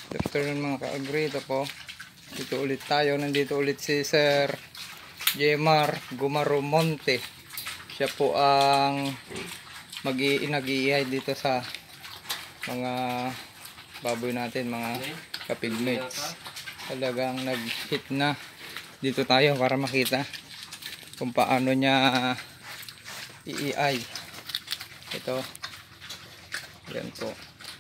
Good afternoon mga ka-agri. Ito po, dito ulit tayo. Nandito ulit si Sir Jemar Gumaromonte. Siya po ang nag-iihay dito sa mga baboy natin, mga kapigmates. Talagang nag-hit na. Dito tayo para makita kung paano niya iihay. Ito, yan po.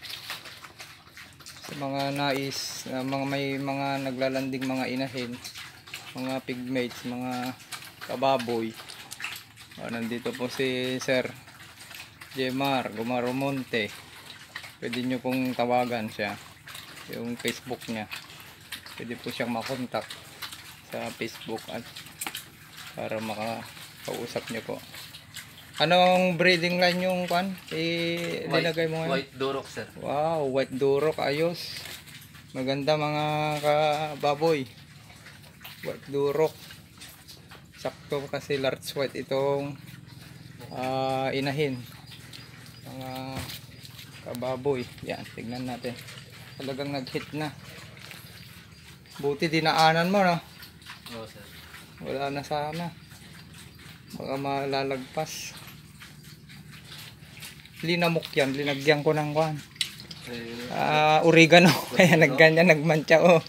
Sa mga nais, may mga naglalanding mga inahin, mga pigmates, mga kababoy. Nandito po si Sir Jemar Gumaromonte. Pwede nyo pong tawagan siya, yung Facebook niya. Pwede po siyang makontak sa Facebook at para makakausap nyo po. Anong breeding line yung kan? Nilagay mo ngayon? White Duroc, sir. Wow, White Duroc, ayos. Maganda mga kababoy. White Duroc. Sakto kasi large white itong inahin. Mga kababoy. Yan, tignan natin. Talagang nag-hit na. Buti dinaanan mo, no? Oo, sir. Wala na sana. Baka malalagpas. Linamok yan, linagyan ko ng kwan. Oregano. Kaya nagganyan, nagmantsa oh.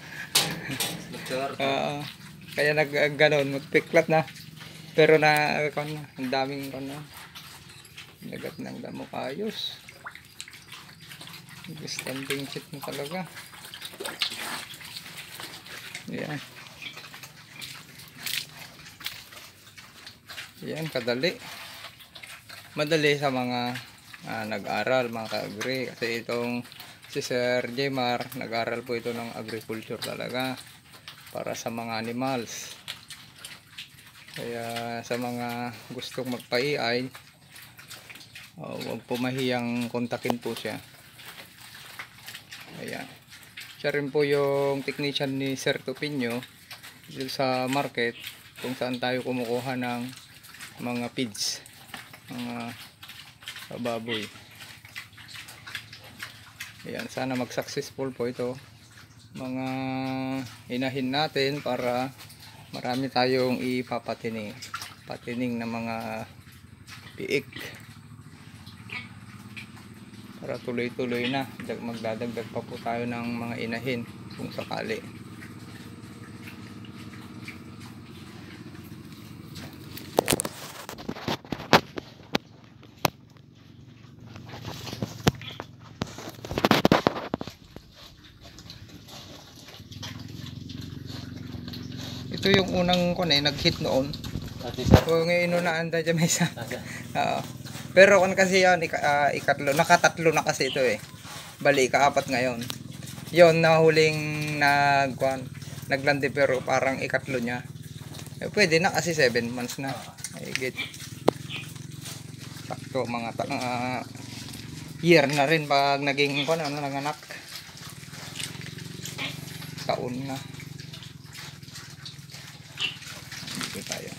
Kaya nagganon, magpiklat na. Pero na, ang daming nagat ng damo, ayos. Standing shit mo talaga. Yan. Yan, kadali. Madali sa mga nag-aral, mga ka-agri. Kasi itong si Sir Jemar, nag-aral po ito ng agriculture talaga. Para sa mga animals. Kaya sa mga gustong magpa-AI, huwag po mahiyang kontakin po siya. Ayan. Siya rin po yung technician ni Sir Tupinyo dito sa market kung saan tayo kumukuha ng mga feeds, mga baboy. Ayan, sana mag-successful po ito mga inahin natin para marami tayong ipapatining na mga piik para tuloy-tuloy na. Magdadagdag pa po tayo ng mga inahin kung sakali. Ito yung unang nag-hit noon. So ngayon na anda dyan may isa. Pero kasi yan, ikatlo, nakatatlo na kasi ito eh. Bali, ikaapat ngayon. Yon na huling naglandi pero parang ikatlo niya. Pwede na kasi 7 months na. Higit. Sakto, mga year na rin pag naging nanganak. Taon na. Dito tayo.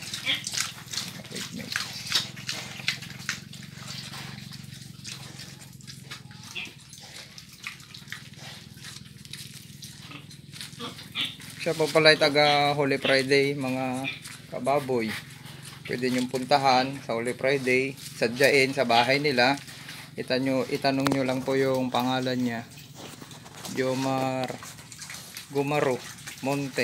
Siya po pala taga Holy Friday, mga kababoy. Pwede nyo puntahan sa Holy Friday, sadyain sa bahay nila. Itanong nyo lang po yung pangalan niya. Jemar Gumaromonte.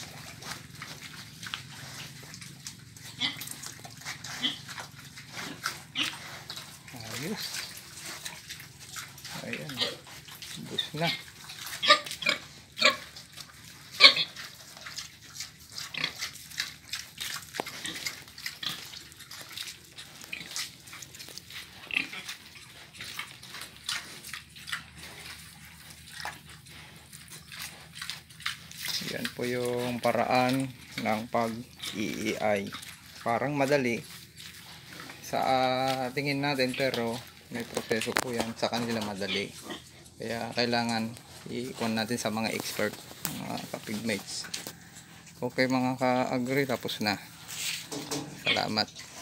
Ayos. Ayan. Bus na. Yan po yung paraan ng pag-iiay. Parang madali sa tingin natin pero may proseso po yan sa kanila madali. Kaya kailangan i-ikon natin sa mga expert, mga kapigmates. Okay mga ka-agri, tapos na. Salamat.